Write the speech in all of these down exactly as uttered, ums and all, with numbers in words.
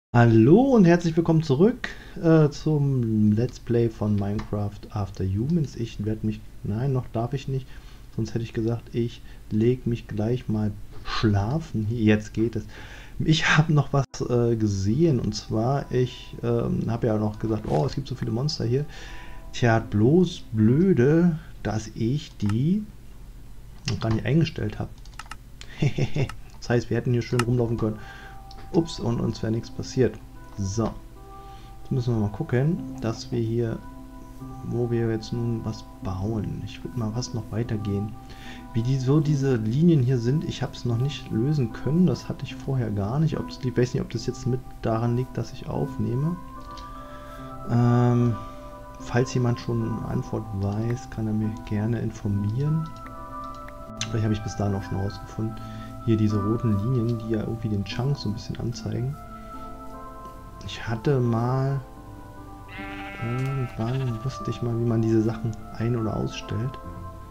Hallo und herzlich willkommen zurück äh, zum Let's Play von Minecraft After Humans. Ich werde mich, nein, noch darf ich nicht, sonst hätte ich gesagt, ich lege mich gleich mal schlafen. Hier, jetzt geht es. Ich habe noch was äh, gesehen und zwar, ich ähm, habe ja noch gesagt, oh, es gibt so viele Monster hier. Tja, bloß blöde, dass ich die noch gar nicht eingestellt habe. Das heißt, wir hätten hier schön rumlaufen können. Ups, und uns wäre nichts passiert. So, jetzt müssen wir mal gucken, dass wir hier, wo wir jetzt nun was bauen. Ich würde mal was noch weitergehen. Wie die, so diese Linien hier sind, ich habe es noch nicht lösen können. Das hatte ich vorher gar nicht. Ob das, ich weiß nicht, ob das jetzt mit daran liegt, dass ich aufnehme. Ähm, falls jemand schon eine Antwort weiß, kann er mir gerne informieren. Vielleicht habe ich bis dahin auch schon rausgefunden. Hier diese roten Linien, die ja irgendwie den Chunks so ein bisschen anzeigen. Ich hatte mal... Irgendwann wusste ich mal, wie man diese Sachen ein- oder ausstellt.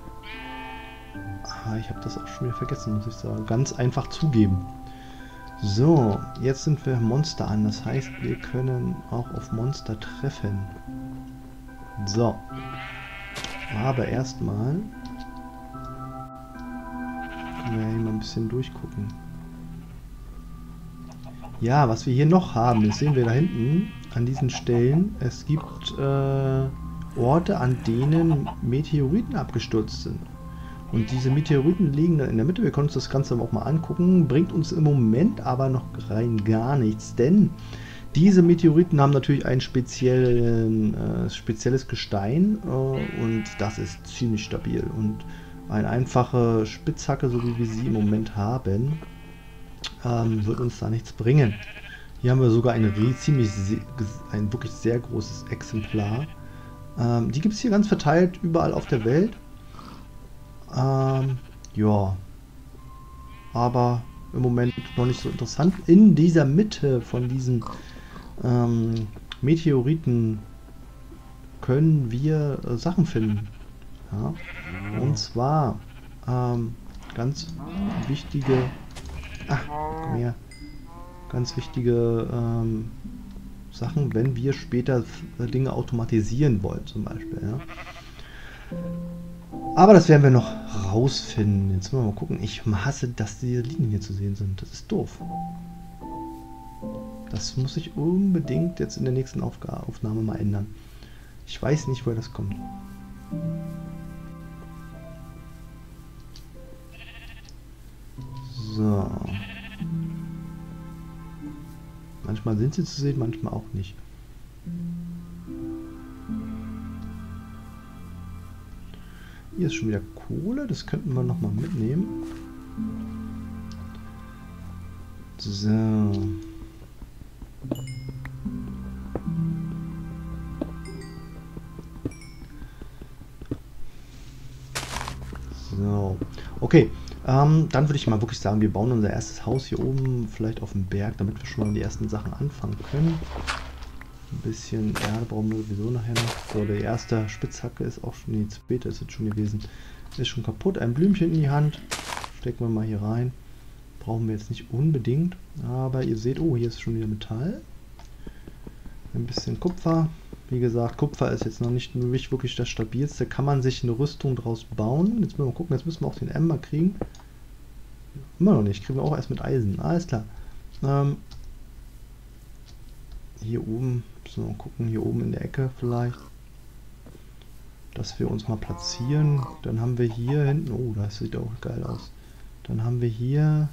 Ah, ich habe das auch schon wieder vergessen, muss ich sagen. Ganz einfach zugeben. So, jetzt sind wir Monster an. Das heißt, wir können auch auf Monster treffen. So. Aber erstmal... Können wir hier mal ein bisschen durchgucken. Ja, was wir hier noch haben, das sehen wir da hinten an diesen Stellen. Es gibt äh, Orte, an denen Meteoriten abgestürzt sind. Und diese Meteoriten liegen dann in der Mitte. Wir können uns das Ganze auch mal angucken. Bringt uns im Moment aber noch rein gar nichts, denn diese Meteoriten haben natürlich ein speziellen, äh, spezielles Gestein äh, und das ist ziemlich stabil. Und eine einfache Spitzhacke, so wie wir sie im Moment haben, ähm, wird uns da nichts bringen. Hier haben wir sogar ein ziemlich, ein wirklich sehr großes Exemplar. Ähm, die gibt es hier ganz verteilt überall auf der Welt. Ähm, ja, aber im Moment noch nicht so interessant. In dieser Mitte von diesen ähm, Meteoriten können wir äh, Sachen finden. Ja? Und zwar ähm, ganz wichtige, ach, komm her, ganz wichtige ähm, Sachen, wenn wir später Dinge automatisieren wollen, zum Beispiel. Ja? Aber das werden wir noch rausfinden. Jetzt wollen wir mal gucken. Ich hasse, dass diese Linien hier zu sehen sind. Das ist doof. Das muss ich unbedingt jetzt in der nächsten Aufga Aufnahme mal ändern. Ich weiß nicht, woher das kommt. So. Manchmal sind sie zu sehen, manchmal auch nicht. Hier ist schon wieder Kohle, das könnten wir nochmal mitnehmen. So. So. Okay, ähm, dann würde ich mal wirklich sagen, wir bauen unser erstes Haus hier oben, vielleicht auf dem Berg, damit wir schon mal die ersten Sachen anfangen können. Ein bisschen Erde brauchen wir sowieso nachher noch. So, der erste Spitzhacke ist auch schon, nee, später ist es schon gewesen. Ist schon kaputt. Ein Blümchen in die Hand. Stecken wir mal hier rein. Brauchen wir jetzt nicht unbedingt. Aber ihr seht, oh, hier ist schon wieder Metall. Ein bisschen Kupfer. Wie gesagt, Kupfer ist jetzt noch nicht wirklich das stabilste. Kann man sich eine Rüstung draus bauen. Jetzt müssen wir mal gucken, jetzt müssen wir auch den Ember kriegen. Immer noch nicht. Kriegen wir auch erst mit Eisen. Alles klar. Ähm, hier oben, müssen wir mal gucken, hier oben in der Ecke vielleicht, dass wir uns mal platzieren. Dann haben wir hier hinten, oh, das sieht auch geil aus. Dann haben wir hier,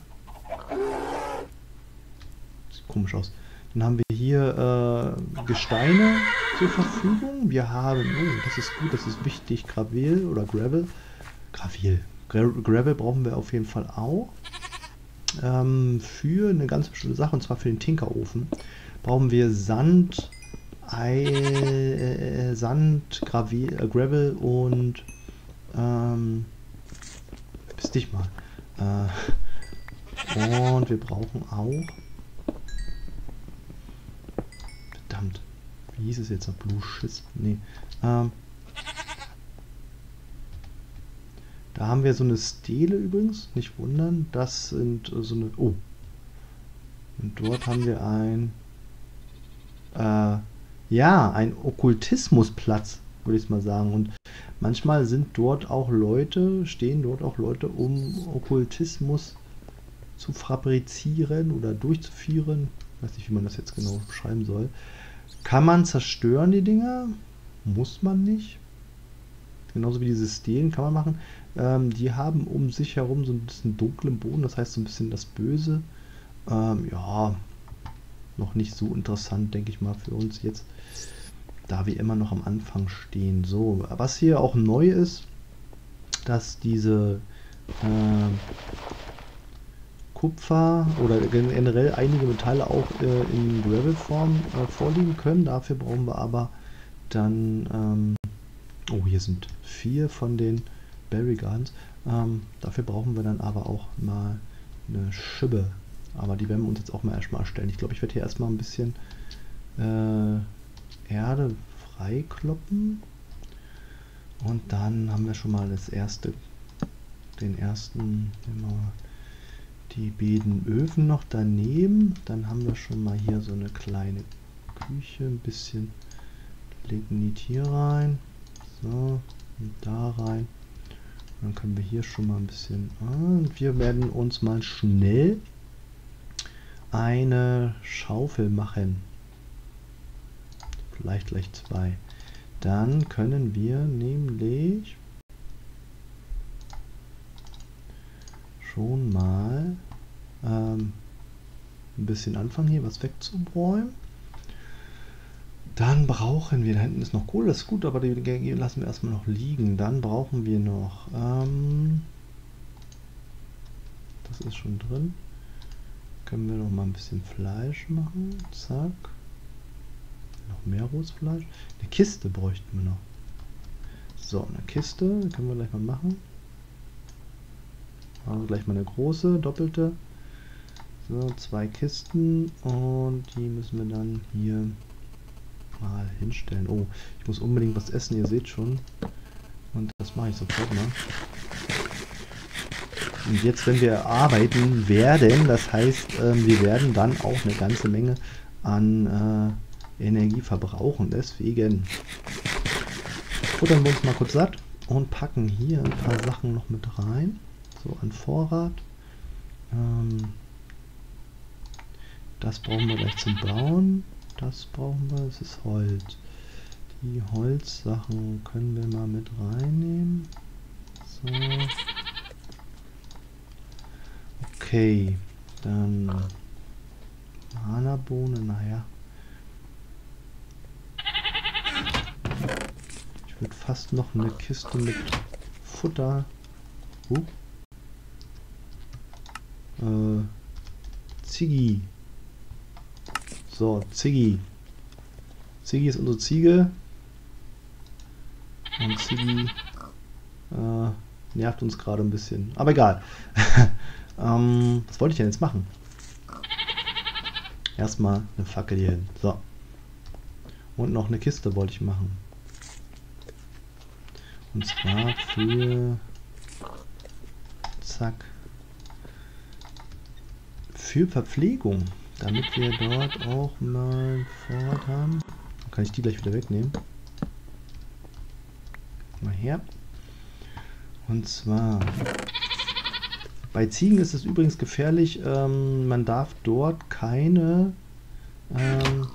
sieht komisch aus. Dann haben wir hier äh, Gesteine zur Verfügung. Wir haben, oh, das ist gut, das ist wichtig, Gravel oder Gravel. Gravel. Gra Gravel brauchen wir auf jeden Fall auch. Ähm, für eine ganz bestimmte Sache, und zwar für den Tinkerofen. Brauchen wir Sand, Ei, äh, Sand, Gravel, äh, Gravel und ähm, bis dich mal. Äh, und wir brauchen auch, verdammt, wie hieß es jetzt noch? Blue Schiss? Nee. Ähm, da haben wir so eine Stele übrigens, nicht wundern. Das sind äh, so eine. Oh. Und dort haben wir ein äh, ja, ein Okkultismusplatz, würde ich mal sagen. Und manchmal sind dort auch Leute, stehen dort auch Leute, um Okkultismus zu fabrizieren oder durchzuführen. Ich weiß nicht, wie man das jetzt genau beschreiben soll. Kann man zerstören, die Dinger? Muss man nicht. Genauso wie diese Stelen kann man machen. Ähm, die haben um sich herum so ein bisschen dunklen Boden, das heißt so ein bisschen das Böse. Ähm, ja, noch nicht so interessant, denke ich mal, für uns jetzt, da wir immer noch am Anfang stehen. So, was hier auch neu ist, dass diese äh, Kupfer oder generell einige Metalle auch äh, in Gravel-Form äh, vorliegen können. Dafür brauchen wir aber dann, ähm, oh, hier sind vier von den Berry Gardens. Ähm, dafür brauchen wir dann aber auch mal eine Schibbe. Aber die werden wir uns jetzt auch mal erstmal erstellen. Ich glaube, ich werde hier erstmal ein bisschen äh, Erde freikloppen. Und dann haben wir schon mal das erste, den ersten, immer die beiden Öfen noch daneben. Dann haben wir schon mal hier so eine kleine Küche, ein bisschen Lignit hier rein. So, und da rein. Dann können wir hier schon mal ein bisschen... Ah, und wir werden uns mal schnell eine Schaufel machen. Vielleicht gleich zwei. Dann können wir nämlich schon mal ähm, ein bisschen anfangen, hier was wegzuräumen. Dann brauchen wir, da hinten ist noch Kohle, das ist gut, aber die lassen wir erstmal noch liegen. Dann brauchen wir noch, ähm, das ist schon drin, können wir noch mal ein bisschen Fleisch machen, zack. Noch mehr rohes Fleisch. Eine Kiste bräuchten wir noch. So, eine Kiste, können wir gleich mal machen. Also gleich mal eine große, doppelte. So, zwei Kisten und die müssen wir dann hier mal hinstellen. Oh, ich muss unbedingt was essen, ihr seht schon. Und das mache ich sofort mal. Und jetzt, wenn wir arbeiten werden, das heißt, äh, wir werden dann auch eine ganze Menge an äh, Energie verbrauchen. Deswegen futtern wir uns mal kurz satt und packen hier ein paar Sachen noch mit rein. So, an Vorrat. Ähm, das brauchen wir gleich zum Bauen. Das brauchen wir, das ist Holz. Die Holzsachen können wir mal mit reinnehmen. So. Okay, dann Hanabohne, naja. Ich würde fast noch eine Kiste mit Futter. Uh. Äh, Ziggy. So, Ziggy. Ziggy ist unsere Ziege. Und Ziggy äh, nervt uns gerade ein bisschen. Aber egal. ähm, was wollte ich denn jetzt machen? Erstmal eine Fackel hier hin. So. Und noch eine Kiste wollte ich machen. Und zwar für... Zack. Für Verpflegung. Damit wir dort auch mal Vorrat haben. Dann kann ich die gleich wieder wegnehmen. Mal her. Und zwar... Bei Ziegen ist es übrigens gefährlich. Ähm, man darf dort keine... Ähm,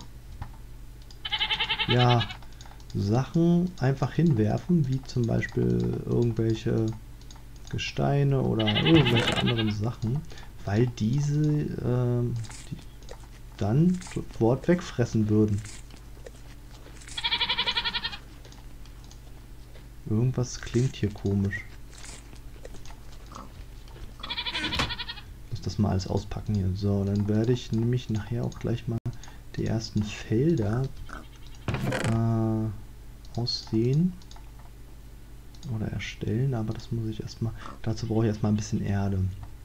ja... Sachen einfach hinwerfen, wie zum Beispiel irgendwelche Gesteine oder irgendwelche anderen Sachen, weil diese ähm, die dann sofort wegfressen würden. Irgendwas klingt hier komisch. Ich muss das mal alles auspacken hier. So, dann werde ich nämlich nachher auch gleich mal die ersten Felder äh, aussehen oder erstellen, aber das muss ich erstmal, dazu brauche ich erstmal ein bisschen Erde.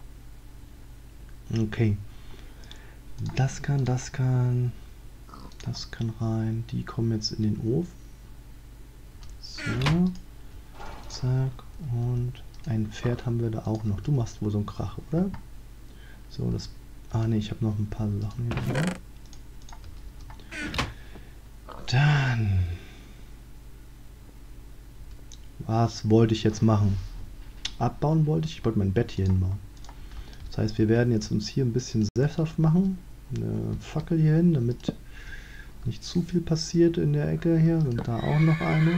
Okay. Das kann, das kann, das kann rein. Die kommen jetzt in den Ofen. So. Zack. Und ein Pferd haben wir da auch noch. Du machst wohl so einen Krach, oder? So, das... Ah ne, ich habe noch ein paar Sachen hier drin. Was wollte ich jetzt machen? Abbauen wollte ich. Ich wollte mein Bett hier hinbauen. Das heißt, wir werden jetzt uns hier ein bisschen sesshaft machen. Eine Fackel hier hin, damit nicht zu viel passiert in der Ecke hier. Und da auch noch eine.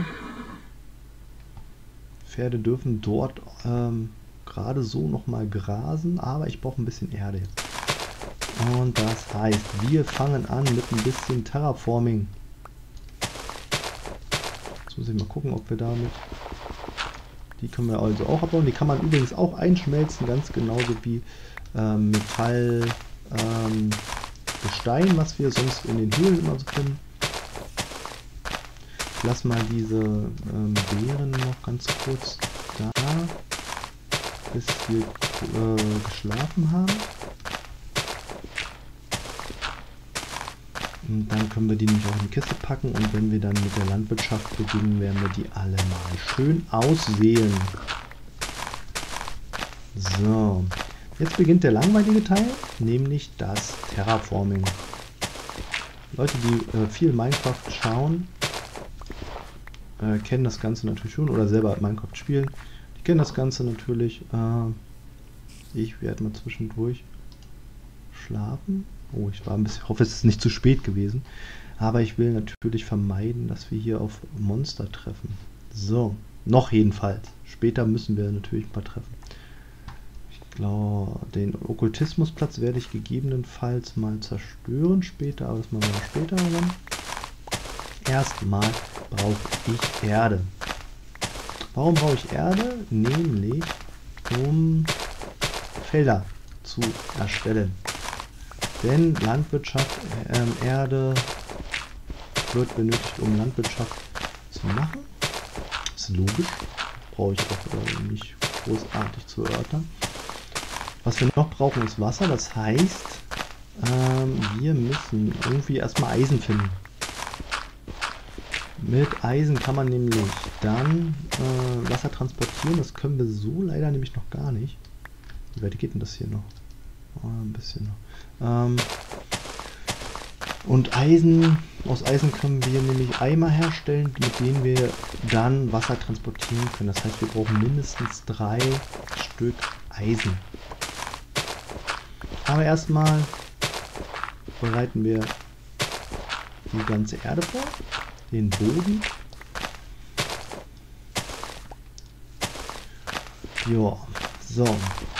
Pferde dürfen dort ähm, gerade so nochmal grasen, aber ich brauche ein bisschen Erde jetzt. Und das heißt, wir fangen an mit ein bisschen Terraforming. Jetzt muss ich mal gucken, ob wir damit... Die können wir also auch abbauen. Die kann man übrigens auch einschmelzen, ganz genauso wie ähm, Metall, ähm, Gestein, was wir sonst in den Höhlen immer so finden. Ich lasse mal diese ähm, Beeren noch ganz kurz da, bis wir äh, geschlafen haben. Und dann können wir die nämlich auch in die Kiste packen und wenn wir dann mit der Landwirtschaft beginnen, werden wir die alle mal schön auswählen. So, jetzt beginnt der langweilige Teil, nämlich das Terraforming. Leute, die äh, viel Minecraft schauen, äh, kennen das Ganze natürlich schon oder selber Minecraft spielen. Die kennen das Ganze natürlich. Äh, ich werde mal zwischendurch schlafen. Oh, ich war ein bisschen, hoffe, es ist nicht zu spät gewesen. Aber ich will natürlich vermeiden, dass wir hier auf Monster treffen. So, noch jedenfalls. Später müssen wir natürlich ein paar treffen. Ich glaube, den Okkultismusplatz werde ich gegebenenfalls mal zerstören später, aber das machen wir später dann. Erstmal brauche ich Erde. Warum brauche ich Erde? Nämlich, um Felder zu erstellen. Denn Landwirtschaft, ähm, Erde wird benötigt, um Landwirtschaft zu machen. Das ist logisch. Brauche ich auch äh, nicht großartig zu erörtern. Was wir noch brauchen, ist Wasser. Das heißt, ähm, wir müssen irgendwie erstmal Eisen finden. Mit Eisen kann man nämlich dann äh, Wasser transportieren. Das können wir so leider nämlich noch gar nicht. Wie weit geht denn das hier noch? Oh, ein bisschen noch. Ähm, und Eisen, aus Eisen können wir nämlich Eimer herstellen, mit denen wir dann Wasser transportieren können. Das heißt, wir brauchen mindestens drei Stück Eisen. Aber erstmal bereiten wir die ganze Erde vor, den Boden. Ja, so.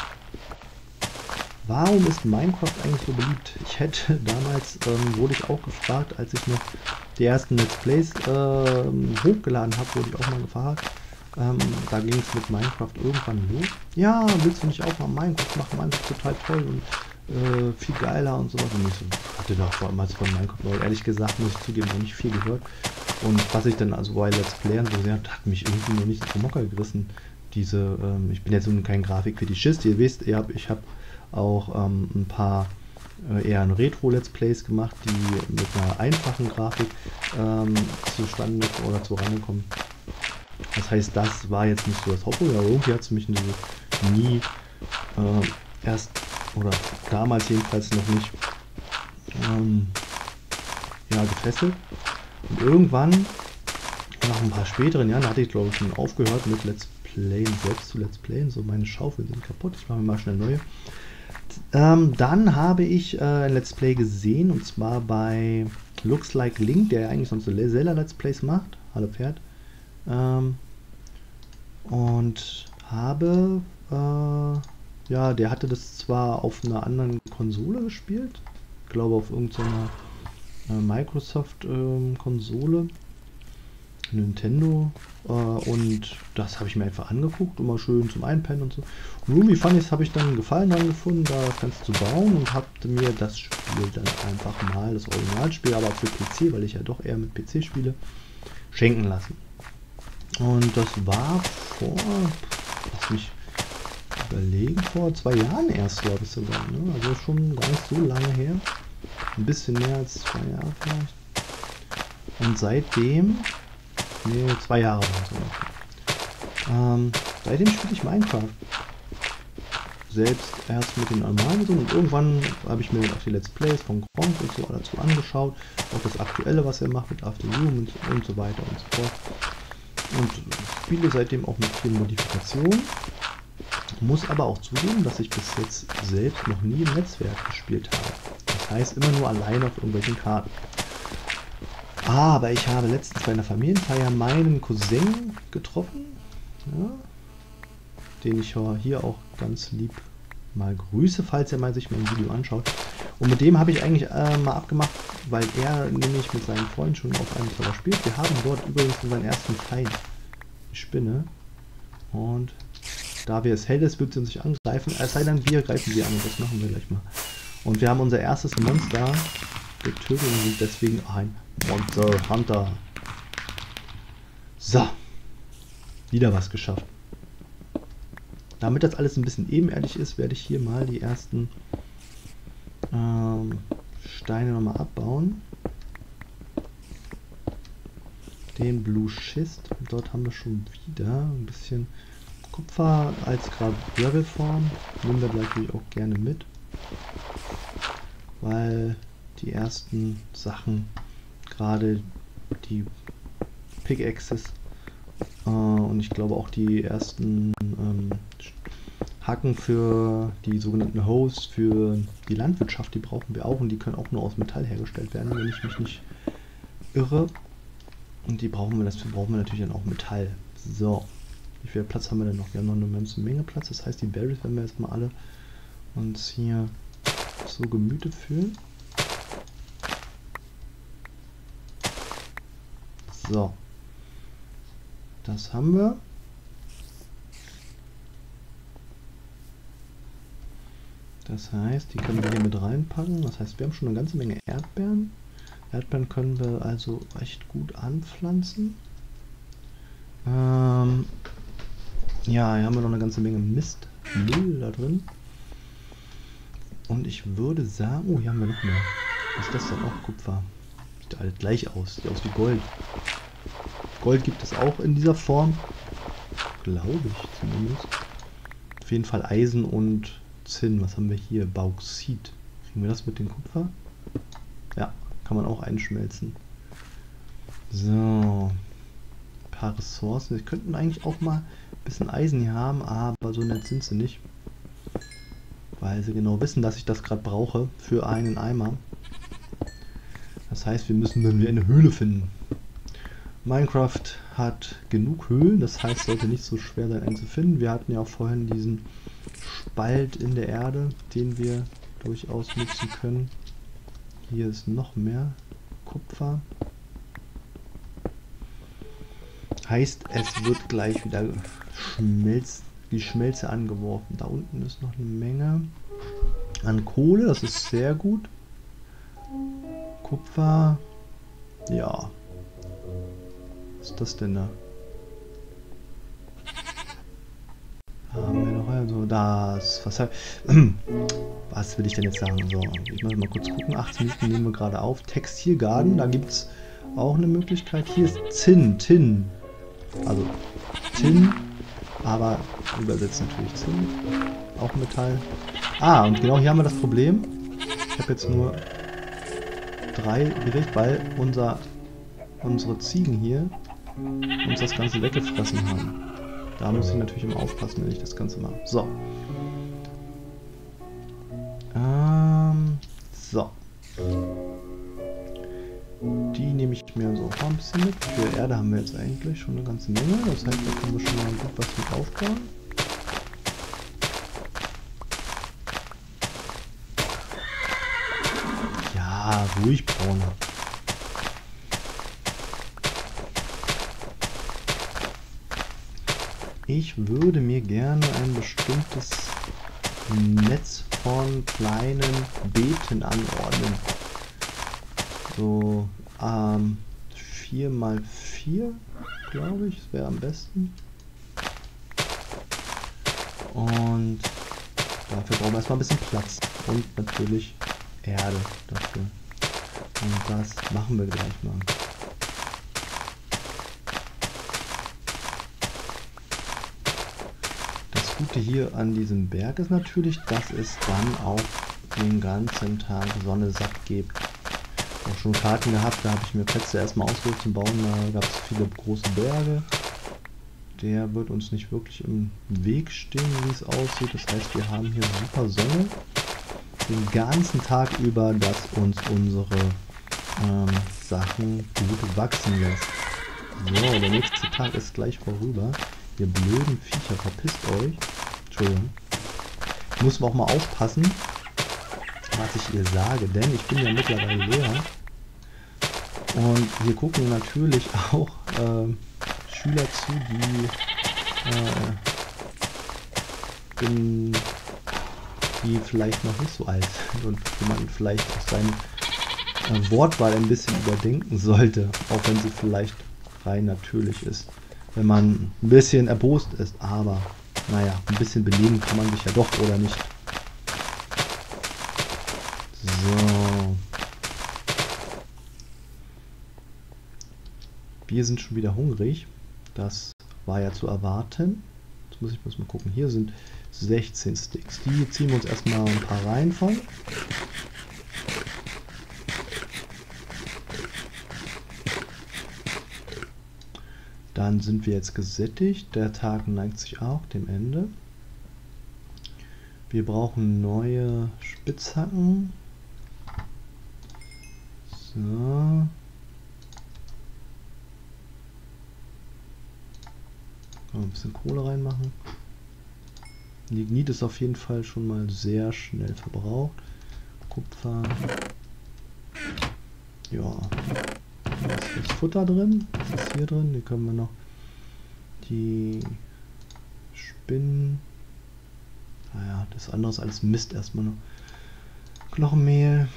Warum ist Minecraft eigentlich so beliebt? Ich hätte damals, ähm, wurde ich auch gefragt, als ich noch die ersten Let's Plays ähm, hochgeladen habe, wurde ich auch mal gefragt. Ähm, da ging es mit Minecraft irgendwann los. Ja, willst du nicht auch mal Minecraft machen? Minecraft ist total toll und äh, viel geiler und sowas. Und ich so, hatte da damals von Minecraft, aber ehrlich gesagt, muss ich zugeben, noch nicht viel gehört. Und was ich dann also bei Let's Playern so sehr, hat mich irgendwie noch nicht so vom Hocker gerissen. Diese, ähm, ich bin jetzt nun kein Grafikfetischist, ihr wisst, ihr habt, ich habe auch ähm, ein paar äh, eher Retro-Let's Plays gemacht, die mit einer einfachen Grafik ähm, zustande oder zurande kommen. Das heißt, das war jetzt nicht so das Hauptproblem, aber irgendwie hat es mich nie äh, erst oder damals jedenfalls noch nicht ähm, ja, gefesselt. Und irgendwann, nach ein paar späteren Jahren, hatte ich glaube ich schon aufgehört mit Let's Playen, selbst zu Let's Playen. So, meine Schaufeln sind kaputt, ich mache mir mal schnell neue. Ähm, dann habe ich äh, ein Let's Play gesehen, und zwar bei Looks Like Link, der ja eigentlich sonst Zelda Let's Plays macht. Hallo Pferd. Ähm, und habe, äh, ja, der hatte das zwar auf einer anderen Konsole gespielt, ich glaube auf irgendeiner äh, Microsoft-Konsole, äh, Nintendo, äh, und das habe ich mir einfach angeguckt, immer schön zum Einpennen und so. Und irgendwie fand ich, habe ich dann einen Gefallen dran gefunden, da das Ganze zu bauen, und habe mir das Spiel dann einfach mal, das Originalspiel, aber für P C, weil ich ja doch eher mit P C spiele, schenken lassen. Und das war vor, lass mich überlegen, vor zwei Jahren erst, glaube ich sogar, ne? Also schon gar nicht so lange her. Ein bisschen mehr als zwei Jahre vielleicht. Und seitdem, ne, zwei Jahre waren es. Ähm, seitdem spiele ich Minecraft. Selbst erst mit den normalen Versionen, und irgendwann habe ich mir auch die Let's Plays von Gronk und so dazu angeschaut. Auch das Aktuelle, was er macht mit After Humans und so weiter und so fort. und spiele seitdem auch mit vielen Modifikationen. Muss aber auch zugeben, dass ich bis jetzt selbst noch nie im Netzwerk gespielt habe. Das heißt immer nur allein auf irgendwelchen Karten. Aber ich habe letztens bei einer Familienfeier meinen Cousin getroffen, ja, den ich hier auch ganz lieb mal grüße, falls er mal sich mein Video anschaut. Und mit dem habe ich eigentlich äh, mal abgemacht, weil er nämlich mit seinem Freund schon auf einem Server spielt. Wir haben dort übrigens unseren ersten Feind, die Spinne. Und da wir es hell ist, wird sie uns nicht angreifen. Es sei denn, wir greifen sie an und das machen wir gleich mal. Und wir haben unser erstes Monster getötet und sind deswegen ein Monster Hunter. So. Wieder was geschafft. Damit das alles ein bisschen ebenerdig ist, werde ich hier mal die ersten ähm, Steine nochmal abbauen. Den Blue Schist. Dort haben wir schon wieder ein bisschen Kupfer als gerade Gravelform. Nehmen wir natürlich auch gerne mit. Weil die ersten Sachen, gerade die Pickaxes äh, und ich glaube auch die ersten ähm, Hacken für die sogenannten Hoes für die Landwirtschaft, die brauchen wir auch und die können auch nur aus Metall hergestellt werden, wenn ich mich nicht irre. Und die brauchen wir, das brauchen wir natürlich dann auch Metall. So, wie viel Platz haben wir denn noch? Wir haben noch eine ganze Menge Platz, das heißt die Berries werden wir jetzt mal alle uns hier so gemütet fühlen. So, das haben wir. Das heißt, die können wir hier mit reinpacken. Das heißt, wir haben schon eine ganze Menge Erdbeeren. Erdbeeren können wir also recht gut anpflanzen. Ähm, ja, hier haben wir noch eine ganze Menge Mist, Müll da drin. Und ich würde sagen, oh, hier haben wir noch mehr. Was ist das denn? Auch Kupfer. Sieht alles gleich aus. Sieht aus wie Gold. Gold gibt es auch in dieser Form. Glaube ich zumindest. Auf jeden Fall Eisen und Zinn. Was haben wir hier? Bauxit. Kriegen wir das mit dem Kupfer? Ja, kann man auch einschmelzen. So. Ein paar Ressourcen. Wir könnten eigentlich auch mal ein bisschen Eisen hier haben, aber so nett sind sie nicht. Weil sie genau wissen, dass ich das gerade brauche für einen Eimer. Das heißt, wir müssen dann wieder eine Höhle finden. Minecraft hat genug Höhlen, das heißt, sollte nicht so schwer sein, einen zu finden. Wir hatten ja auch vorhin diesen Spalt in der Erde, den wir durchaus nutzen können. Hier ist noch mehr Kupfer. Heißt, es wird gleich wieder Schmelz, die Schmelze angeworfen. Da unten ist noch eine Menge an Kohle, das ist sehr gut. Kupfer, ja. Was ist das denn da? Haben wir noch also das. Was, was will ich denn jetzt sagen? So, ich muss mal kurz gucken. achtzehn Minuten nehmen wir gerade auf. Textilgarten, da gibt es auch eine Möglichkeit. Hier ist Zinn, Tin. Also Tin, aber übersetzt natürlich Zinn. Auch Metall. Ah, und genau hier haben wir das Problem. Ich habe jetzt nur drei gekriegt, weil unser, unsere Ziegen hier uns das Ganze weggefressen haben. Da muss ich natürlich immer aufpassen, wenn ich das Ganze mache. So. Ähm, so. Die nehme ich mir so ein bisschen mit. Für Erde haben wir jetzt eigentlich schon eine ganze Menge. Das heißt, da können wir schon mal gut was mit aufbauen. Ja, ruhig, Brauner. Ich würde mir gerne ein bestimmtes Netz von kleinen Beeten anordnen. So ähm, vier mal vier, glaube ich, das wäre am besten. Und dafür brauchen wir erstmal ein bisschen Platz und natürlich Erde dafür. Und das machen wir gleich mal. Das Gute hier an diesem Berg ist natürlich, dass es dann auch den ganzen Tag Sonne satt gibt. Auch schon Karten gehabt, da habe ich mir Plätze erstmal ausgesucht zum Bauen, da gab es viele große Berge der wird uns nicht wirklich im Weg stehen, wie es aussieht. Das heißt, wir haben hier super Sonne den ganzen Tag über, dass uns unsere ähm, Sachen gut wachsen lässt. So, der nächste Tag ist gleich vorüber. Ihr blöden Viecher, verpisst euch. Entschuldigung. Muss man auch mal aufpassen, was ich ihr sage, denn ich bin ja mittlerweile leer. Und hier gucken natürlich auch äh, Schüler zu, die, äh, bin, die vielleicht noch nicht so alt sind und wo man vielleicht auch seine äh, Wortwahl ein bisschen überdenken sollte, auch wenn sie vielleicht rein natürlich ist, wenn man ein bisschen erbost ist, aber naja, ein bisschen benehmen kann man sich ja doch, oder nicht? So. Wir sind schon wieder hungrig. Das war ja zu erwarten. Jetzt muss ich bloß mal gucken. Hier sind sechzehn Sticks. Die ziehen wir uns erstmal ein paar rein von. Dann sind wir jetzt gesättigt. Der Tag neigt sich auch dem Ende. Wir brauchen neue Spitzhacken. So. Ein bisschen Kohle reinmachen. Lignit ist auf jeden Fall schon mal sehr schnell verbraucht. Kupfer. Ja. Da ist das Futter drin. Was ist hier drin? Hier können wir noch die Spinnen. Naja, das andere ist alles Mist erstmal noch. Knochenmehl.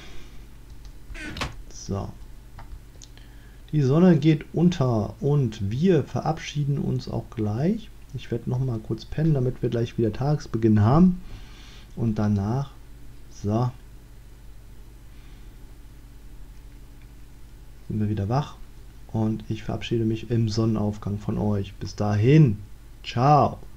So. Die Sonne geht unter und wir verabschieden uns auch gleich. Ich werde noch mal kurz pennen, damit wir gleich wieder Tagesbeginn haben. Und danach, so, sind wir wieder wach. Und ich verabschiede mich im Sonnenaufgang von euch. Bis dahin, ciao.